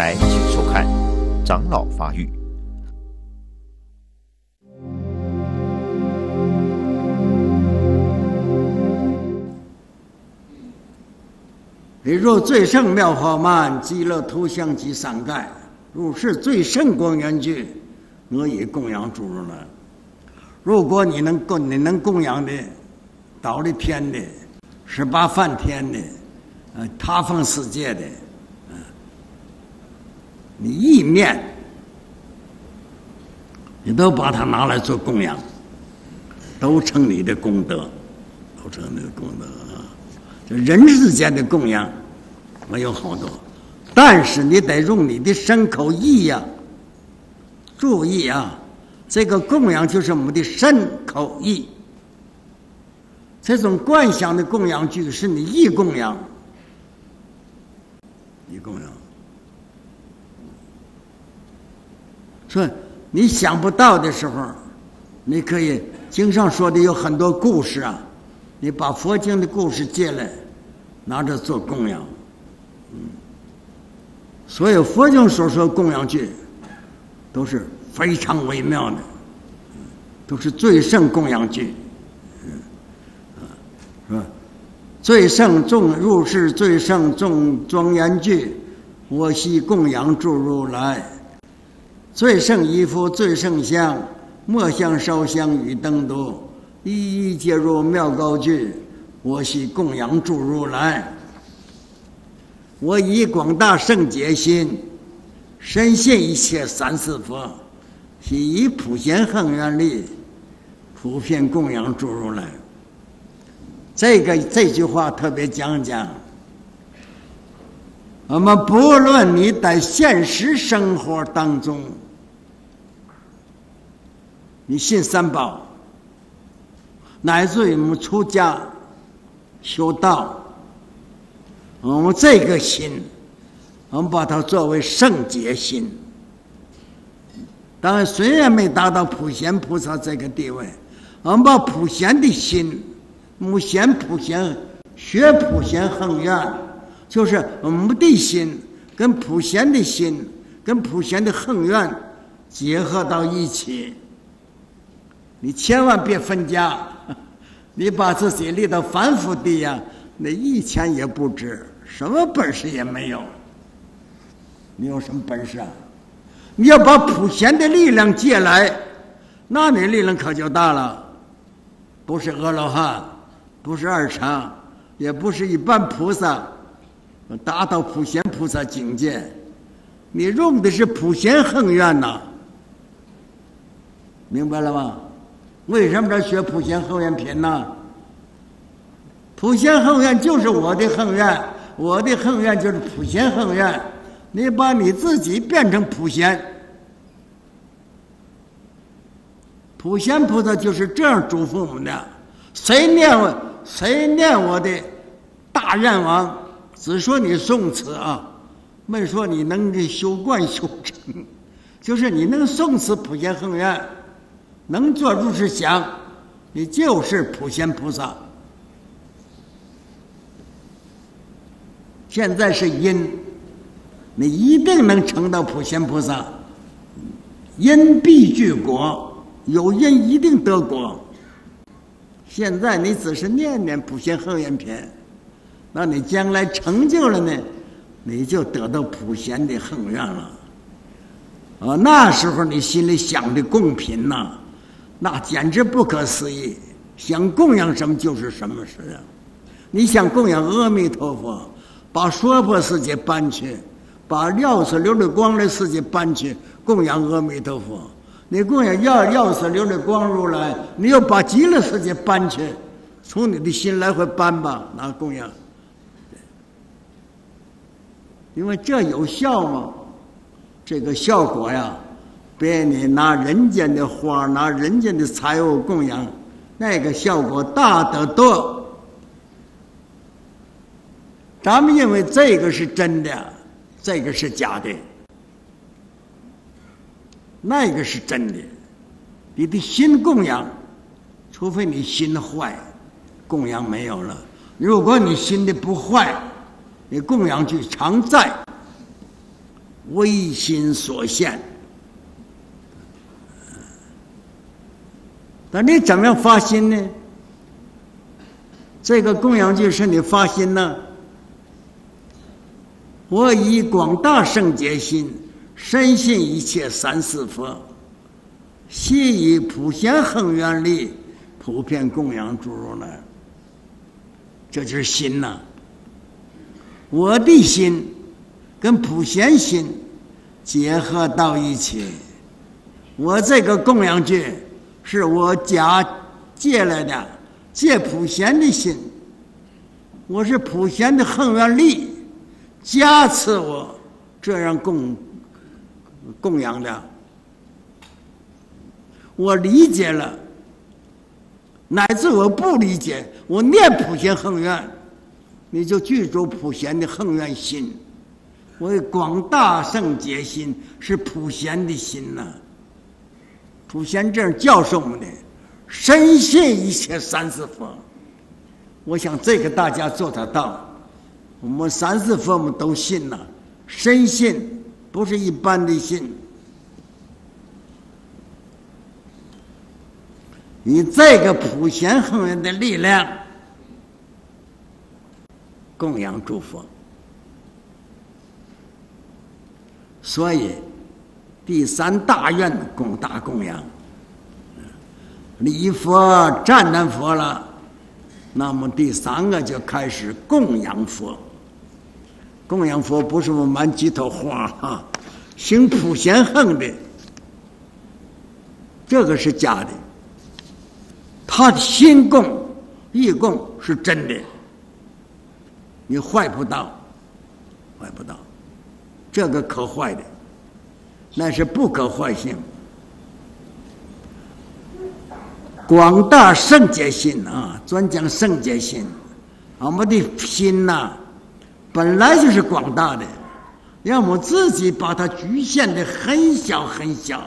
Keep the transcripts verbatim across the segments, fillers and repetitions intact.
来，请收看《长老发育》。 你若最胜妙法曼，极乐图像及三盖，如是最胜光缘具，我以供养诸如来。如果你能供，你能供养的，倒立天的，十八梵天的，呃，他方世界的，呃，你意念，你都把它拿来做供养，都成你的功德，都成你的功德啊！就人世间的供养，我有好多，但是你得用你的身口意呀、啊，注意啊！这个供养就是我们的身口意，这种观想的供养具是你意供养，意供养。所以你想不到的时候，你可以经上说的有很多故事啊，你把佛经的故事借来，拿着做供养。嗯，所有佛经所说供养具，都是非常微妙的，都是最胜供养具，是吧？最胜众入世，最胜众庄严具，我悉供养诸如来。最胜衣服，最胜香，末香烧香与灯烛，一一皆入妙高具，我悉供养诸如来。我以广大圣解心，深信一切三世佛，悉以普贤恒愿力，普遍供养诸如来。这个这句话特别讲讲，我们不论你在现实生活当中，你信三宝，乃至于我们出家修道，我们这个心，我们把它作为圣洁心。当然，虽然没达到普贤菩萨这个地位，我们把普贤的心，目贤普贤学普贤恒愿，就是我们的心跟普贤的心跟普贤的恒愿结合到一起。你千万别分家，你把自己立到凡夫地呀，那一钱也不值，什么本事也没有。你有什么本事啊？你要把普贤的力量借来，那你力量可就大了。不是阿罗汉，不是二乘，也不是一般菩萨，达到普贤菩萨境界，你用的是普贤恒愿呐，明白了吗？为什么要学普贤恒愿品呢？普贤恒愿就是我的恒愿，我的恒愿就是普贤恒愿，你把你自己变成普贤。普贤菩萨就是这样嘱咐我们的，谁念我谁念我的大愿王，只说你诵词啊，没说你能修观修成，就是你能诵词普贤恒愿，能做如是想，你就是普贤菩萨。现在是因，你一定能成到普贤菩萨，因必具果，有因一定得果。现在你只是念念普贤恒愿品，那你将来成就了呢，你就得到普贤的恒愿了。啊，那时候你心里想的供品呐、啊，那简直不可思议，想供养什么就是什么事啊！你想供养阿弥陀佛，把娑婆世界搬去，把药师琉璃光的世界搬去，供养阿弥陀佛。你供养药药师琉璃光如来，你又把极乐世界搬去，从你的心来回搬吧，拿供养。因为这有效吗？这个效果呀，比你拿人间的花、拿人间的财物供养，那个效果大得多。咱们认为这个是真的，这个是假的，那个是真的。你的心供养，除非你心坏，供养没有了。如果你心的不坏，你供养就常在。 唯心所现。那你怎么样发心呢？这个供养具是你发心呢。我以广大圣解心，深信一切三世佛，悉以普贤恒愿力，普遍供养诸如来。这就是心呐、啊。我的心跟普贤心结合到一起，我这个供养具是我假借来的，借普贤的心，我是普贤的恒愿力加持我这样供供养的。我理解了，乃至我不理解，我念普贤恒愿，你就具足普贤的恒愿心。我广大圣解心是普贤的心呐、啊。普贤这样教授我们的，深信一切三世佛。我想这个大家做得到，我们三世佛我们都信呐、啊，深信不是一般的信。以这个普贤恒愿的力量供养诸佛，所以第三大愿供大供养，礼佛赞叹佛了，那么第三个就开始供养佛。供养佛不是我们满几头花哈，行普贤恒的，这个是假的。他的心供意供是真的，你坏不到，坏不到，这个可坏的，那是不可坏性。广大圣解心啊，专讲圣解心，我们的心呐、啊，本来就是广大的，让我们自己把它局限的很小很小。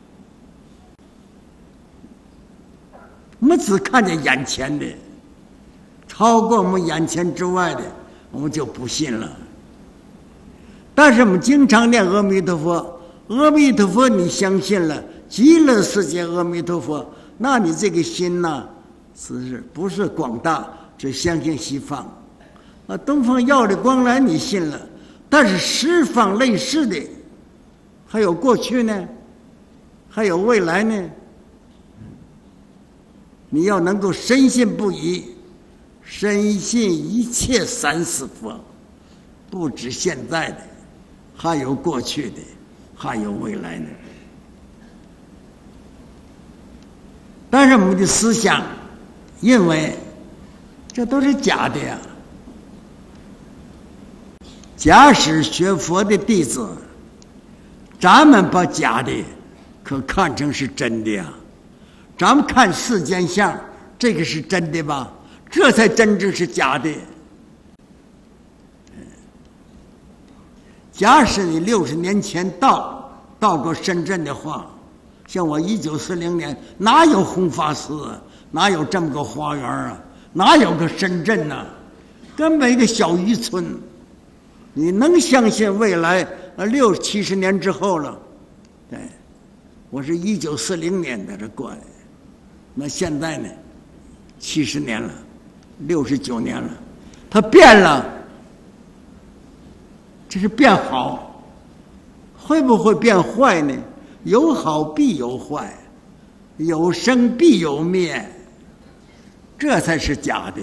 我们只看见眼前的，超过我们眼前之外的，我们就不信了。但是我们经常念阿弥陀佛，阿弥陀佛你相信了，极乐世界阿弥陀佛，那你这个心呢、啊，是不是广大？只相信西方。啊，东方耀的光来你信了，但是十方类似的，还有过去呢，还有未来呢。你要能够深信不疑，深信一切三世佛，不止现在的，还有过去的，还有未来的。但是我们的思想认为这都是假的呀。假使学佛的弟子，咱们把假的可看成是真的呀。咱们看世间相，这个是真的吧？这才真正是假的。假使你六十年前到到过深圳的话，像我一九四零年哪有弘法寺啊？哪有这么个花园啊？哪有个深圳呢、啊？根本一个小渔村。你能相信未来呃六七十年之后了？对，我是一九四零年在这过来。那现在呢？七十年了，六十九年了，它变了，这是变好，会不会变坏呢？有好必有坏，有生必有灭，这才是假的。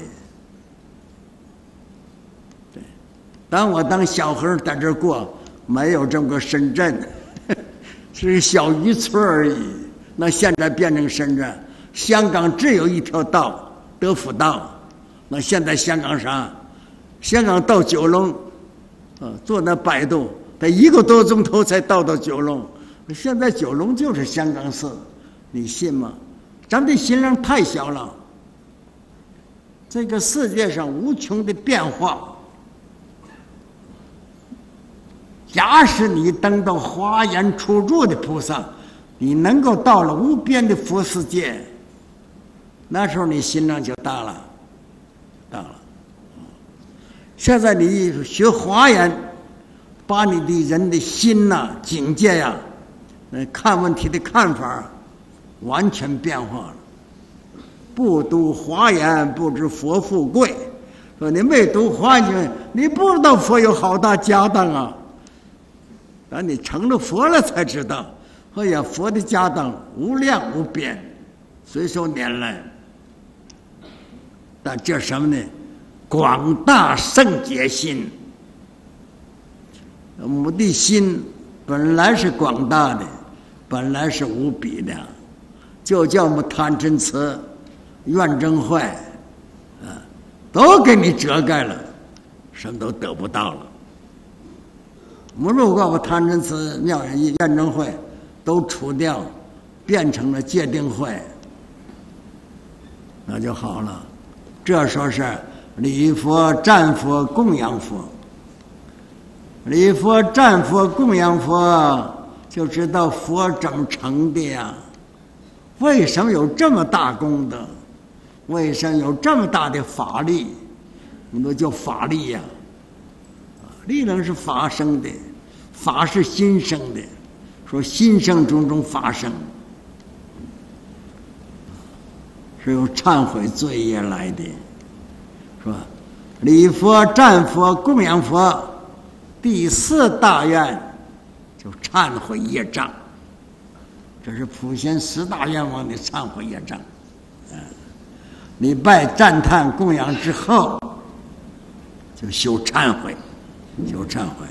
对，当我当小孩在这过，没有这么个深圳，是小渔村而已。那现在变成深圳。香港只有一条道，德辅道。那现在香港啥？香港到九龙，呃，坐那摆渡，得一个多钟头才到到九龙。现在九龙就是香港市，你信吗？咱们的心量太小了。这个世界上无穷的变化，假使你登到华严初住的菩萨，你能够到了无边的佛世界。那时候你心量就大了，大了。现在你学华严， 把你的人的心呐、啊、境界呀、啊，呃，看问题的看法完全变化了。不读华严，不知佛富贵。说你没读华严，你不知道佛有好大家当啊。等你成了佛了才知道，哎呀，佛的家当无量无边，随手拈来。但这什么呢？广大圣解心。我们的心本来是广大的，本来是无比的，就叫我们贪嗔痴、怨憎会，啊，都给你遮盖了，什么都得不到了。我们如果把贪嗔痴、妙怨憎会都除掉，变成了戒定慧，那就好了。这说是礼佛、赞佛、供养佛。礼佛、赞佛、供养佛，就知道佛怎么成的呀？为什么有这么大功德？为什么有这么大的法力？我们都叫法力呀。力量是法生的，法是心生的。说心生种种法生，是由忏悔罪业来的。说礼佛、赞佛、供养佛。第四大愿就忏悔业障，这是普贤十大愿望的忏悔业障。嗯，礼拜、赞叹、供养之后，就修忏悔，修忏悔。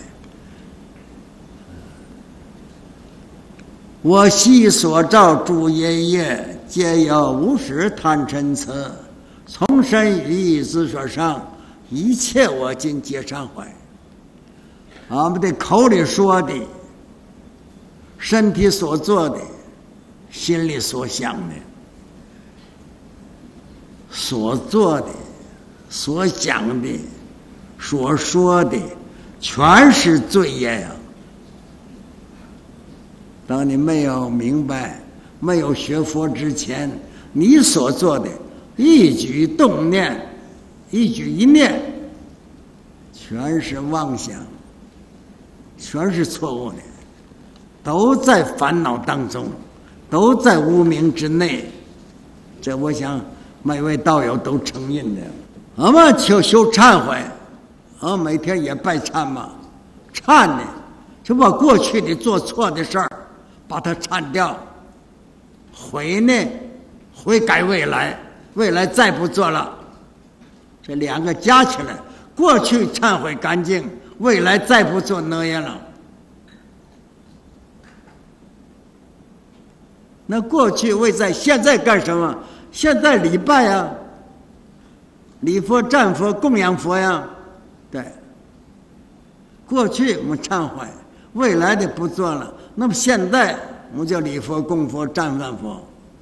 我昔所造诸业业，皆有无始贪嗔痴，从身语意之所上，一切我今皆忏悔。俺们的口里说的，身体所做的，心里所想的，所做的，所想的，所说的，全是罪业呀。当你没有明白，没有学佛之前，你所做的一举动念，一举一念，全是妄想，全是错误的，都在烦恼当中，都在无明之内。这我想每位道友都承认的。我们就修忏悔，我每天也拜忏嘛，忏呢就把过去的做错的事儿把它忏掉，悔呢悔改未来，未来再不做了。这两个加起来，过去忏悔干净，未来再不做那样了。那过去未在，现在干什么？现在礼拜呀，礼佛、赞佛、供养佛呀。对，过去我们忏悔，未来的不做了。那么现在我们叫礼佛、供佛、赞叹佛。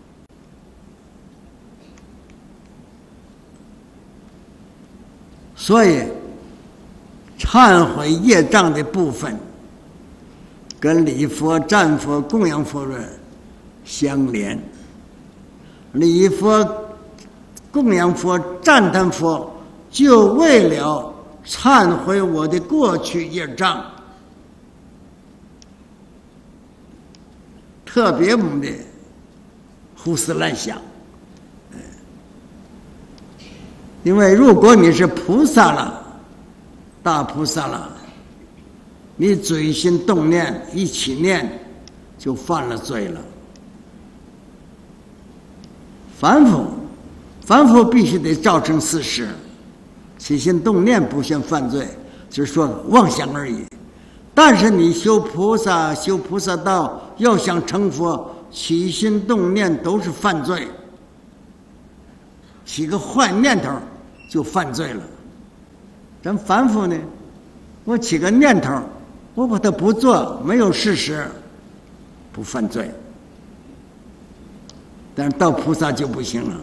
所以忏悔业障的部分跟礼佛、赞佛、供养佛的相连。礼佛、供养佛、赞叹佛，就为了忏悔我的过去业障。特别我们的胡思乱想，因为如果你是菩萨了，大菩萨了，你嘴心动念一起念，就犯了罪了。凡夫，凡夫必须得造成事实，起心动念不算犯罪，只是说妄想而已。但是你修菩萨、修菩萨道，要想成佛，起心动念都是犯罪，起个坏念头就犯罪了。咱凡夫呢，我起个念头，我把它不做，没有事实，不犯罪。但是到菩萨就不行了。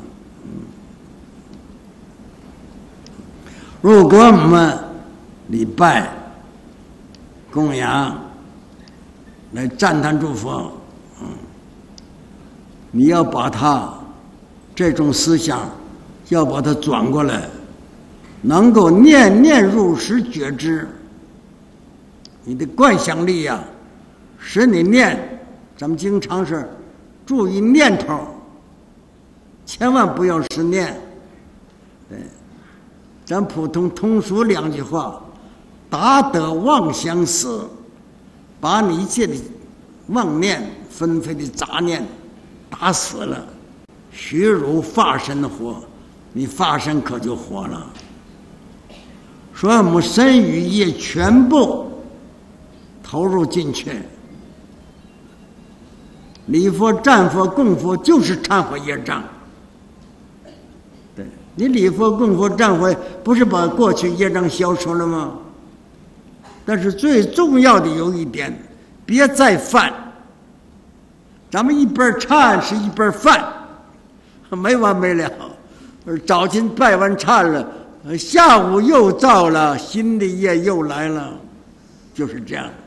如果我们礼拜、供养来赞叹诸佛，嗯，你要把它这种思想要把它转过来，能够念念入实觉知， 你的观想力呀、啊，使你念。咱们经常是注意念头，千万不要是念。对，咱普通通俗两句话：达得妄想死，把你一切的妄念、纷飞的杂念打死了，虚如法身活，你法身可就活了。所以我们身语业全部投入进去，礼佛、战佛、供佛就是忏悔业障。对，你礼佛、供佛、忏悔，不是把过去业障消除了吗？但是最重要的有一点，别再犯。咱们一边忏是一边犯，没完没了。早晨拜完忏了，下午又造了，新的业又来了，就是这样。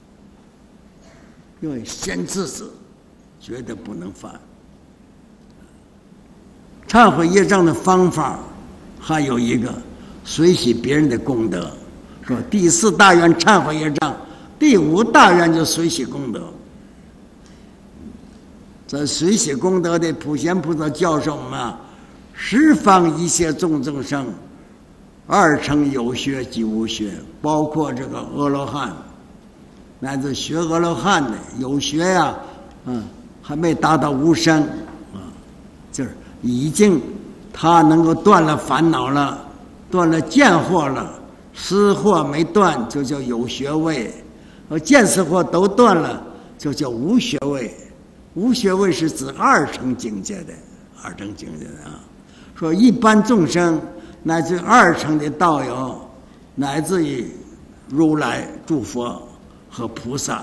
因为先自制，绝对不能犯。忏悔业障的方法还有一个，随喜别人的功德。说第四大愿忏悔业障，第五大愿就随喜功德。这随喜功德的普贤菩萨教授我们啊，十方一切众生生，二乘有学及无学，包括这个阿罗汉，乃至学阿罗汉的有学呀、啊，嗯，还没达到无生啊，就是已经他能够断了烦恼了，断了见惑了，思惑没断就叫有学位，而见思惑都断了就叫无学位。无学位是指二乘境界的，二乘境界的啊。说一般众生乃至二乘的道友，乃至于如来、诸佛和菩萨，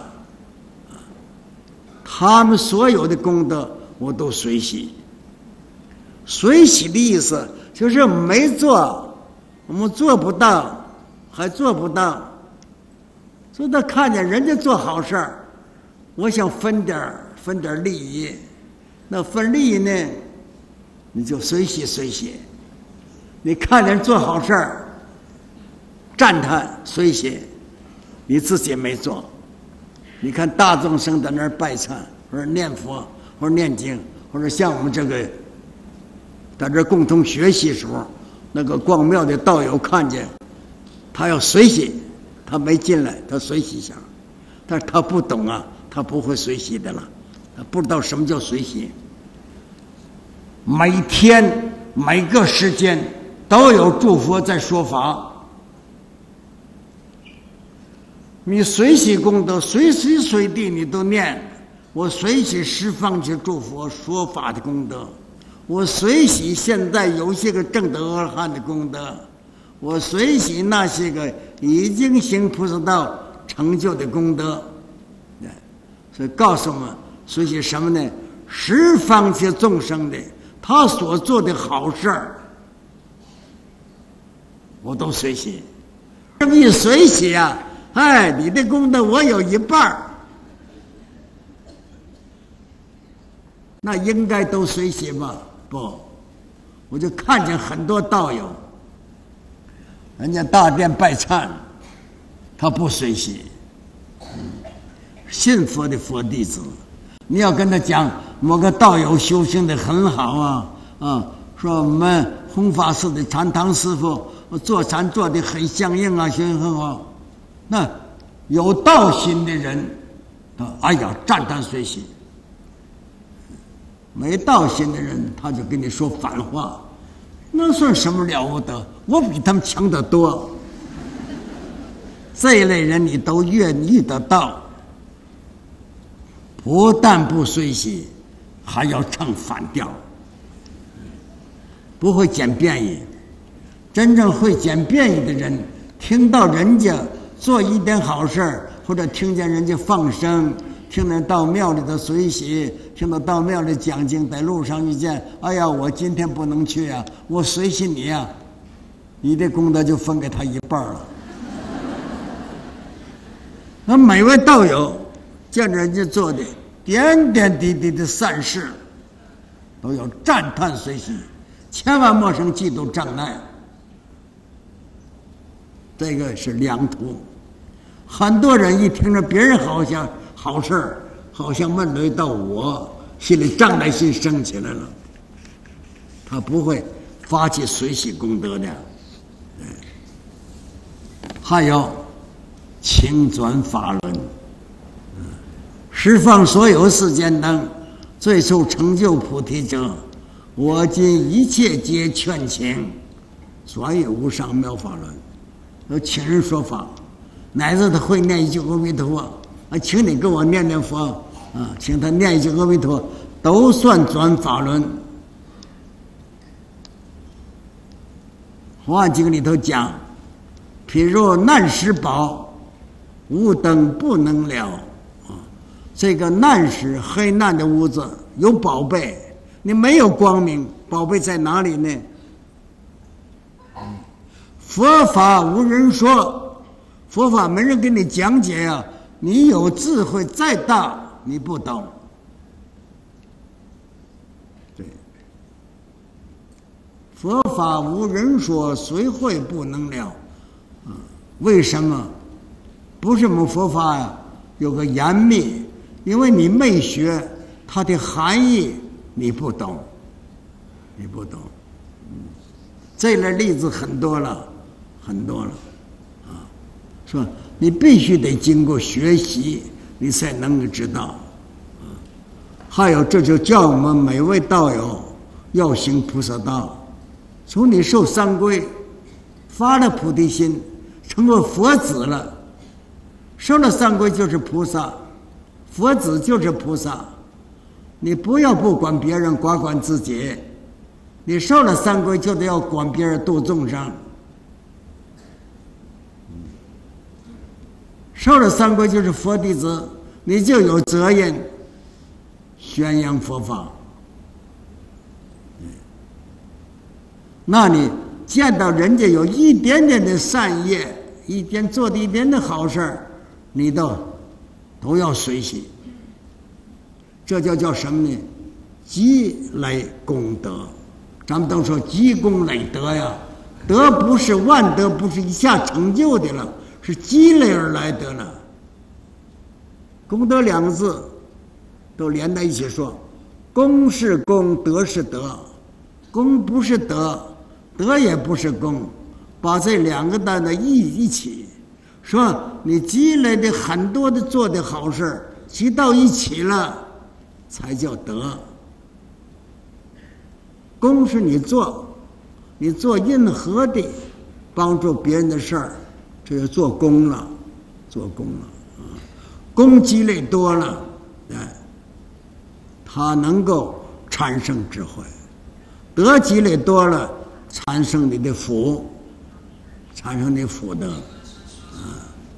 他们所有的功德我都随喜。随喜的意思就是没做，我们做不到，还做不到。所以他看见人家做好事儿，我想分点儿。分点利益，那分利益呢，你就随喜随喜。你看人做好事儿，赞叹随喜，你自己没做。你看大众生在那儿拜忏，或者念佛，或者念经，或者像我们这个在这共同学习时候，那个逛庙的道友看见，他要随喜，他没进来，他随喜一下，但是他不懂啊，他不会随喜的了。不知道什么叫随喜。每天每个时间都有诸佛在说法，你随喜功德随时随地你都念，我随喜十方去诸佛说法的功德，我随喜现在有些个证得阿罗汉的功德，我随喜那些个已经行菩萨道成就的功德。所以告诉我们随喜什么呢？十方些众生的他所做的好事儿，我都随喜。这么一随喜啊，哎，你的功德我有一半儿，那应该都随喜吧？不，我就看见很多道友，人家大殿拜忏，他不随喜。信佛的佛弟子，你要跟他讲某个道友修行的很好啊啊，说我们弘法寺的禅堂师傅做禅做的很相应啊，修行很好。那有道心的人啊，哎呀赞叹随喜；没道心的人，他就跟你说反话，那算什么了不得？我比他们强得多。这一类人你都越遇得到。不但不随喜，还要唱反调，不会捡便宜。真正会捡便宜的人，听到人家做一点好事，或者听见人家放生，听见到庙里的随喜，听到到庙里讲经，在路上遇见，哎呀，我今天不能去啊，我随喜你啊，你的功德就分给他一半了。那每位道友见着人家做的点点滴滴的善事，都要赞叹随喜，千万莫生嫉妒障碍。这个是良途。 很多人一听着别人好像好事儿，好像问轮到我，心里障碍心升起来了，他不会发起随喜功德的。还有请转法轮，十方所有世间等最受成就菩提者，我今一切皆劝请转于无上妙法轮。有请人说法，乃至他会念一句阿弥陀佛，啊，请你给我念念佛，啊，请他念一句阿弥陀佛，都算转法轮。华严经里头讲，譬如难时宝，无灯不能了。啊，这个难时黑暗的屋子有宝贝，你没有光明，宝贝在哪里呢？佛法无人说，佛法没人给你讲解啊！你有智慧再大，你不懂。对，佛法无人说，谁会不能了？啊，为什么？不是我们佛法呀、啊，有个严密，因为你没学它的含义，你不懂，你不懂。嗯，这类例子很多了。很多了，啊，是吧？你必须得经过学习，你才能够知道。啊，还有，这就叫我们每位道友要行菩萨道。从你受三皈，发了菩提心，成为佛子了。受了三皈就是菩萨，佛子就是菩萨。你不要不管别人，管管自己。你受了三皈，就得要管别人，度众生。受了三皈就是佛弟子，你就有责任宣扬佛法。那你见到人家有一点点的善业，一点做的一点的好事，你都都要随喜。这就叫什么呢？积累功德。咱们都说积功累德呀，德不是万德，不是一下成就的了。是积累而来的了。功德两个字都连在一起说，功是功，德是德。功不是德，德也不是功，把这两个单的一一起说，你积累的很多的做的好事积到一起了，才叫德。功是你做，你做任何的帮助别人的事儿。这就做功了，做功了啊！功积累多了，哎，它能够产生智慧；德积累多了，产生你的福，产生你福德啊！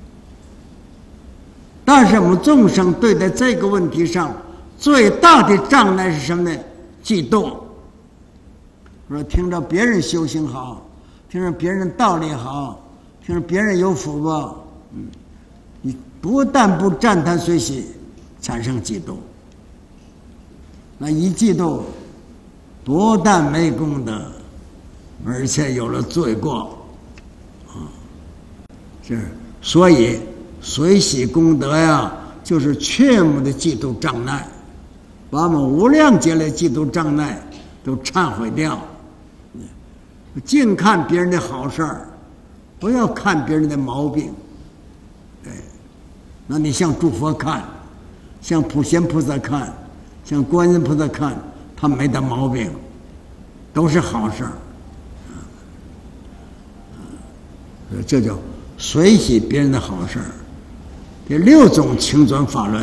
但是我们众生对待这个问题上最大的障碍是什么呢？嫉妒。说听着别人修行好，听着别人道理好。就是别人有福报，嗯，你不但不赞叹随喜，产生嫉妒。那一嫉妒，不但没功德，而且有了罪过，啊，是。所以随喜功德呀，就是全部的嫉妒障碍，把我们无量劫来嫉妒障碍都忏悔掉，净看别人的好事儿。不要看别人的毛病，哎，那你向诸佛看，向普贤菩萨看，向观音菩萨看，他没得毛病，都是好事儿，啊，这叫随喜别人的好事儿。第六种请转法轮，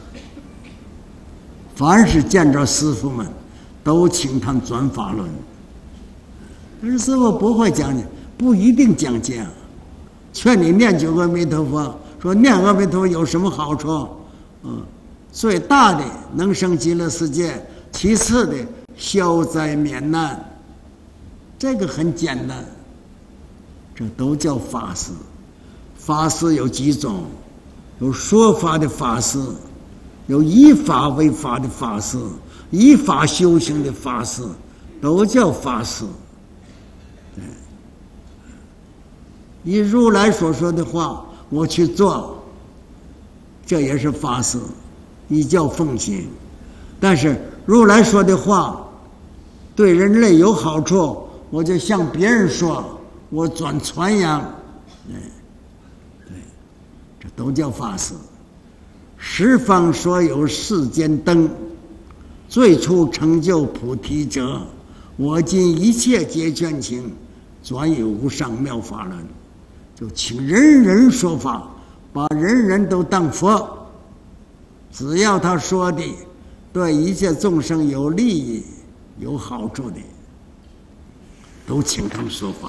凡是见着师父们，都请他们转法轮。但是师父不会讲解。不一定讲解，劝你念九阿弥陀佛，说念阿弥陀佛有什么好处？嗯，最大的能生极乐世界，其次的消灾免难，这个很简单，这都叫法师。法师有几种？有说法的法师，有以法为法的法师，以法修行的法师，都叫法师。以如来所说的话，我去做， 这也是发誓，依教奉行。但是如来说的话对人类有好处，我就向别人说，我转传扬，对，对，这都叫发誓。十方所有世间灯，最初成就菩提者，我今一切皆劝请，转有无上妙法轮。就请人人说法，把人人都当佛，只要他说的对一切众生有利益有好处的，都请他们说法。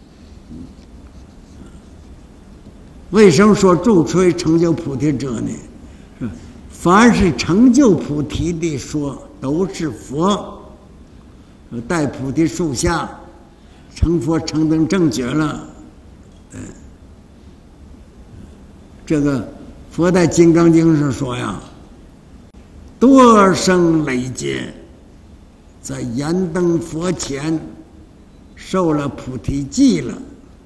为什么说助吹成就菩提者呢？凡是成就菩提的说都是佛，在菩提树下成佛成等正觉了。嗯，这个佛在《金刚经》上说呀，多生累劫在燃灯佛前受了菩提记了，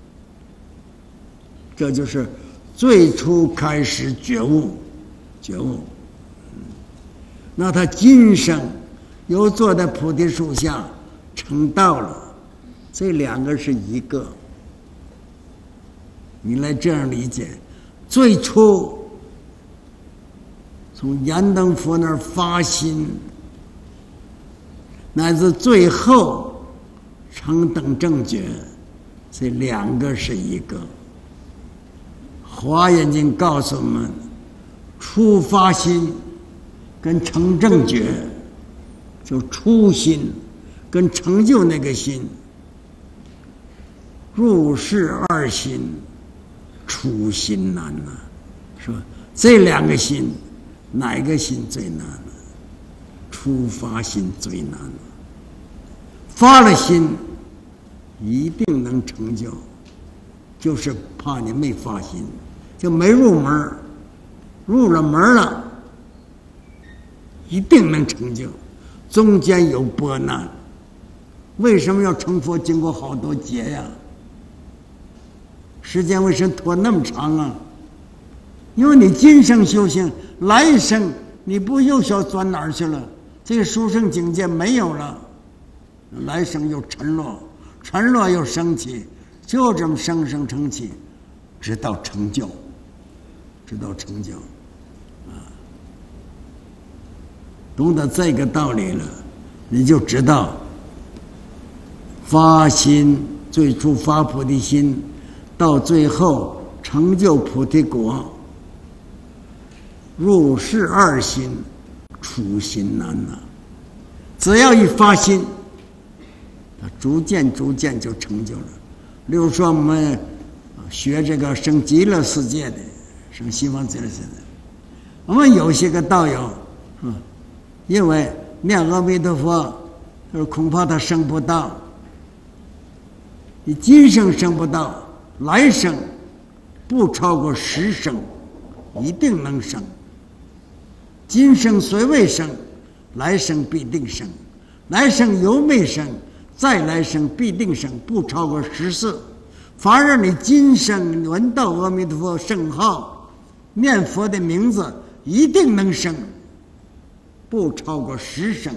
这就是最初开始觉悟，觉悟。那他今生又坐在菩提树下成道了，这两个是一个。你来这样理解，最初从燃灯佛那儿发心，乃至最后成等正觉，这两个是一个。华严经告诉我们，初发心跟成正觉，就初心跟成就那个心，入世二心，初心难呐，是吧？这两个心，哪个心最难呢？初发心最难了。发了心，一定能成就，就是怕你没发心，就没入门。入了门了，一定能成就。中间有波难，为什么要成佛？经过好多劫呀。时间为什么拖那么长啊？因为你今生修行，来生你不又想钻哪儿去了？这个殊胜境界没有了，来生又沉落，沉落又升起，就这么生生成起，直到成就，直到成就，啊，懂得这个道理了，你就知道发心，最初发菩提心，到最后成就菩提果，入世二心，初心难呐。只要一发心，它逐渐逐渐就成就了。例如说我们学这个升极乐世界的，升西方极乐世界的，我们有些个道友，嗯，因为念阿弥陀佛，就是恐怕他升不到，你今生升不到，来生不超过十生，一定能升。今生虽未生，来生必定生；来生犹未生，再来生必定生，不超过十次。反而你今生闻到阿弥陀佛圣号，念佛的名字，一定能生，不超过十生。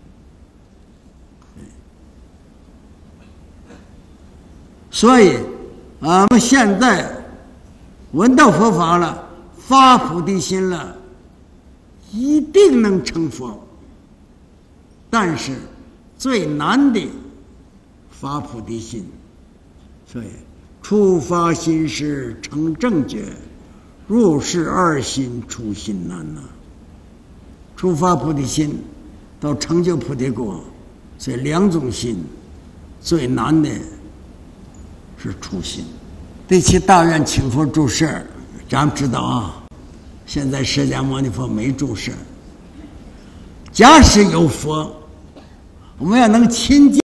所以我们现在闻到佛法了，发菩提心了，一定能成佛。但是最难的发菩提心，所以初发心时成正觉，入世二心，初心难呐。初发菩提心到成就菩提果，这两种心最难的是初心。第七大愿请佛住世，咱们知道啊，现在释迦牟尼佛没住世。假使有佛，我们要能亲近